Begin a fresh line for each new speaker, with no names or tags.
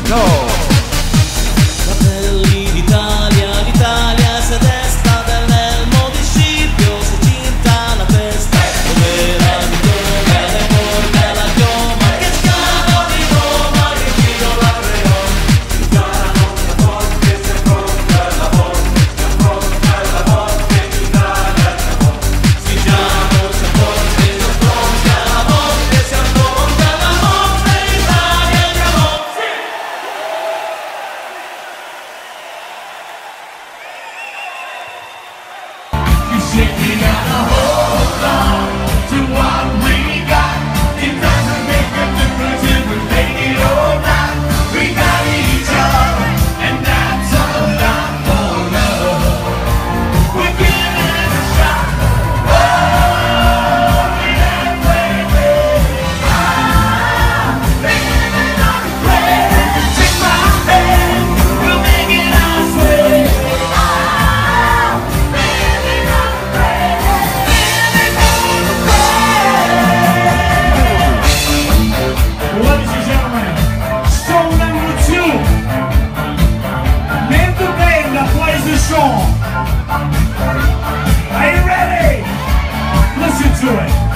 Go!
Fratelli d'Italia, l'Italia si desta nel municipio, si cinta la festa, dove la vittoria le porta la chioma, che scalo di Roma, che Dio la creò. Giuliano la forte, si affronta la morte, si affronta la morte, l'Italia è la morte. Siciamo, si affronta la morte, si affronta la morte, l'Italia è la morte.
We gotta hold on to what we got. It doesn't make a difference if we make it or not. We got each other, and that's all I'm gonna. We're giving it a shot. Oh, yeah, baby. Living on the plane. Take my hand, we'll make it our way. Living on the plane. Ladies and gentlemen, show number 2. Mente Bella plays the song. Are you ready? Listen to it.